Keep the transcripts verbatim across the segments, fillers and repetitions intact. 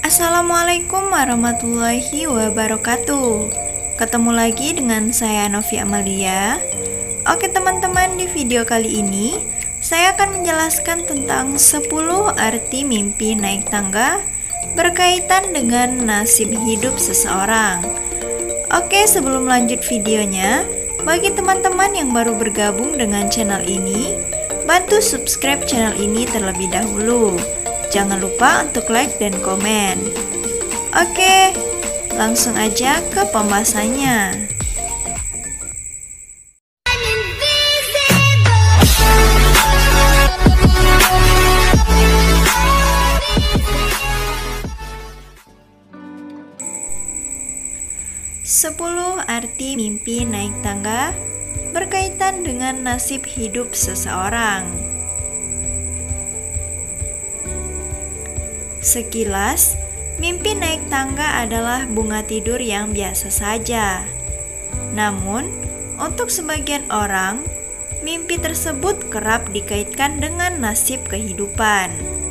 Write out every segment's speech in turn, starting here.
Assalamualaikum warahmatullahi wabarakatuh. Ketemu lagi dengan saya Novi Amalia. Oke teman-teman, di video kali ini saya akan menjelaskan tentang sepuluh arti mimpi naik tangga berkaitan dengan nasib hidup seseorang. Oke, sebelum lanjut videonya, bagi teman-teman yang baru bergabung dengan channel ini, bantu subscribe channel ini terlebih dahulu. Jangan lupa untuk like dan komen. Oke, langsung aja ke pembahasannya. Sepuluh arti mimpi naik tangga berkaitan dengan nasib hidup seseorang. Sekilas, mimpi naik tangga adalah bunga tidur yang biasa saja. Namun, untuk sebagian orang, mimpi tersebut kerap dikaitkan dengan nasib kehidupan.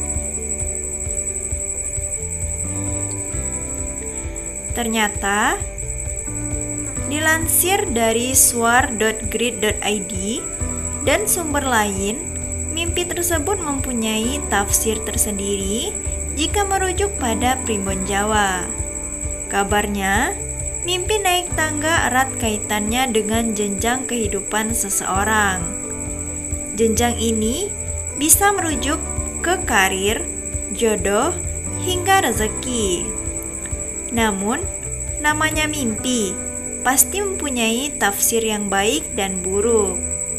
Ternyata, dilansir dari swar dot grid dot i d dan sumber lain, mimpi tersebut mempunyai tafsir tersendiri jika merujuk pada primbon Jawa. Kabarnya, mimpi naik tangga erat kaitannya dengan jenjang kehidupan seseorang. Jenjang ini bisa merujuk ke karir, jodoh, hingga rezeki. Namun, namanya mimpi pasti mempunyai tafsir yang baik dan buruk.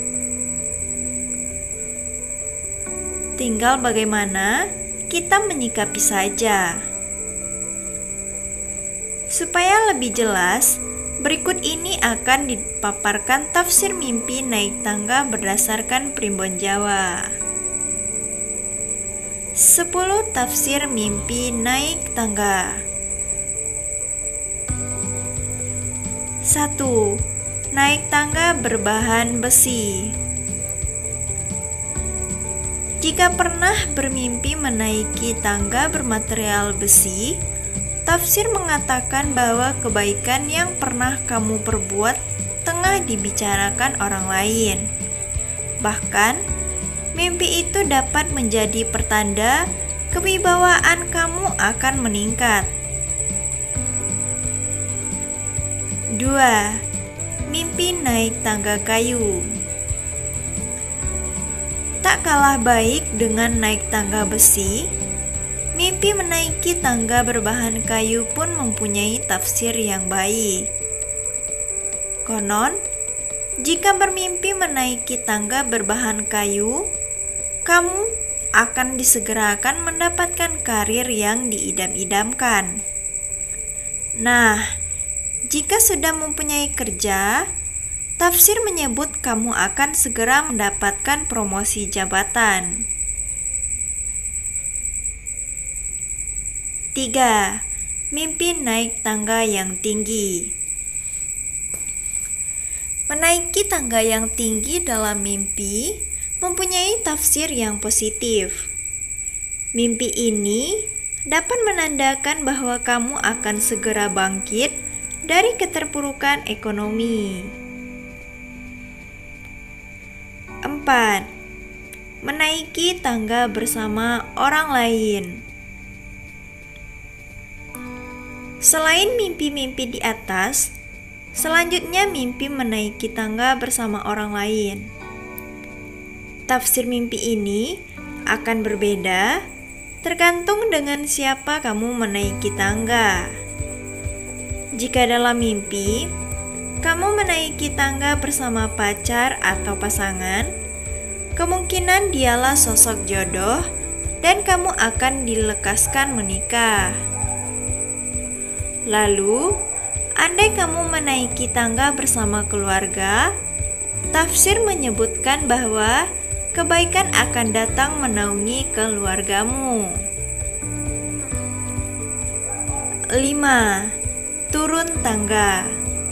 Tinggal bagaimana kita menyikapi saja. Supaya lebih jelas, berikut ini akan dipaparkan tafsir mimpi naik tangga berdasarkan primbon Jawa. sepuluh tafsir mimpi naik tangga. satu. Naik tangga berbahan besi. Jika pernah bermimpi menaiki tangga bermaterial besi, tafsir mengatakan bahwa kebaikan yang pernah kamu perbuat tengah dibicarakan orang lain. Bahkan, mimpi itu dapat menjadi pertanda kewibawaan kamu akan meningkat. dua. Mimpi naik tangga kayu. Tak kalah baik dengan naik tangga besi, mimpi menaiki tangga berbahan kayu pun mempunyai tafsir yang baik. Konon, jika bermimpi menaiki tangga berbahan kayu, kamu akan disegerakan mendapatkan karir yang diidam-idamkan. Nah, jika sudah mempunyai kerja, tafsir menyebut kamu akan segera mendapatkan promosi jabatan. tiga. Mimpi naik tangga yang tinggi. Menaiki tangga yang tinggi dalam mimpi mempunyai tafsir yang positif. Mimpi ini dapat menandakan bahwa kamu akan segera bangkit dari keterpurukan ekonomi. empat. Menaiki tangga bersama orang lain. Selain mimpi-mimpi di atas, selanjutnya mimpi menaiki tangga bersama orang lain. Tafsir mimpi ini akan berbeda tergantung dengan siapa kamu menaiki tangga. Jika dalam mimpi kamu menaiki tangga bersama pacar atau pasangan, kemungkinan dialah sosok jodoh dan kamu akan dilekaskan menikah. Lalu, andai kamu menaiki tangga bersama keluarga, tafsir menyebutkan bahwa kebaikan akan datang menaungi keluargamu. lima. Turun tangga.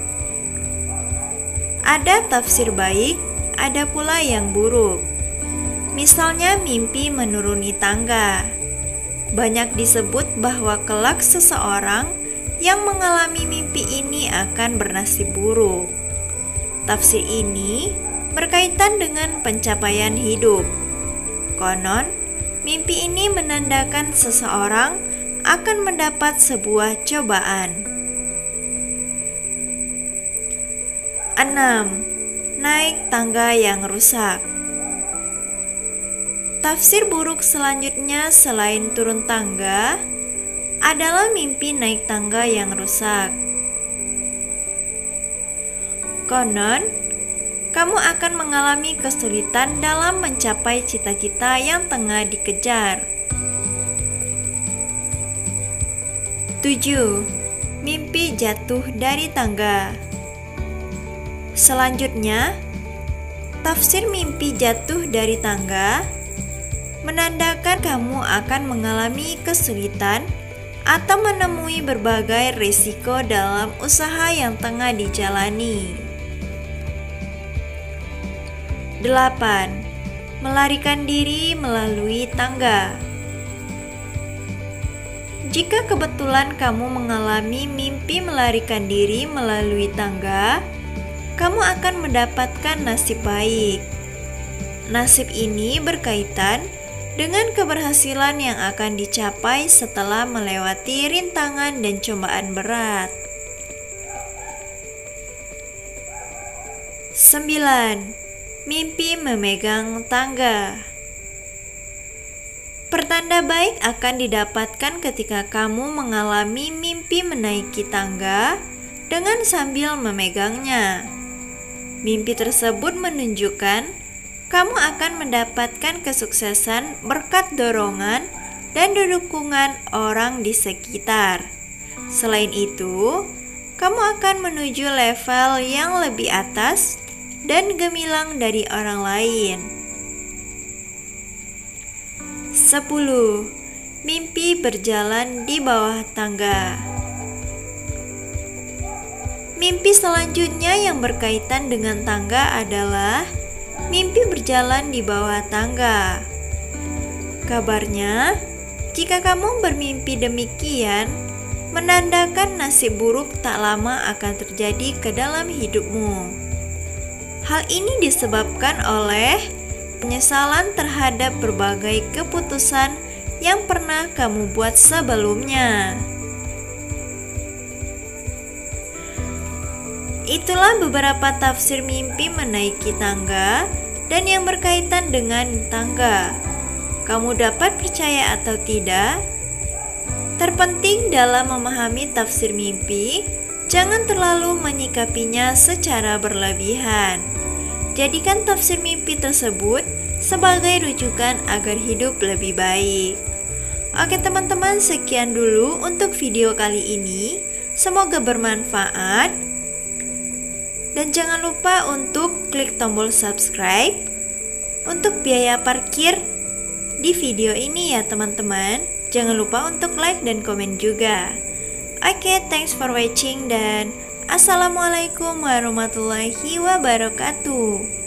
Ada tafsir baik, ada pula yang buruk. Misalnya mimpi menuruni tangga. banyak disebut bahwa kelak seseorang yang mengalami mimpi ini akan bernasib buruk. Tafsir ini berkaitan dengan pencapaian hidup. Konon, mimpi ini menandakan seseorang akan mendapat sebuah cobaan. enam. Naik tangga yang rusak. Tafsir buruk selanjutnya selain turun tangga adalah mimpi naik tangga yang rusak. Konon, kamu akan mengalami kesulitan dalam mencapai cita-cita yang tengah dikejar. tujuh. Mimpi jatuh dari tangga. Selanjutnya, tafsir mimpi jatuh dari tangga menandakan kamu akan mengalami kesulitan atau menemui berbagai risiko dalam usaha yang tengah dijalani. delapan. Melarikan diri melalui tangga. Jika kebetulan kamu mengalami mimpi melarikan diri melalui tangga, kamu akan mendapatkan nasib baik. Nasib ini berkaitan dengan keberhasilan yang akan dicapai setelah melewati rintangan dan cobaan berat. sembilan. Mimpi memegang tangga. Pertanda baik akan didapatkan ketika kamu mengalami mimpi menaiki tangga dengan sambil memegangnya. Mimpi tersebut menunjukkan kamu akan mendapatkan kesuksesan berkat dorongan dan dukungan orang di sekitar. Selain itu, kamu akan menuju level yang lebih atas dan gemilang dari orang lain. sepuluh. Mimpi berjalan di bawah tangga. Mimpi selanjutnya yang berkaitan dengan tangga adalah mimpi berjalan di bawah tangga. Kabarnya, jika kamu bermimpi demikian, menandakan nasib buruk tak lama akan terjadi ke dalam hidupmu. Hal ini disebabkan oleh penyesalan terhadap berbagai keputusan yang pernah kamu buat sebelumnya. Itulah beberapa tafsir mimpi menaiki tangga dan yang berkaitan dengan tangga. Kamu dapat percaya atau tidak? Terpenting dalam memahami tafsir mimpi, jangan terlalu menyikapinya secara berlebihan. Jadikan tafsir mimpi tersebut sebagai rujukan agar hidup lebih baik. Oke teman-teman, sekian dulu untuk video kali ini. Semoga bermanfaat. Dan jangan lupa untuk klik tombol subscribe untuk biaya parkir di video ini ya teman-teman. Jangan lupa untuk like dan komen juga. Oke, thanks for watching dan Assalamualaikum warahmatullahi wabarakatuh.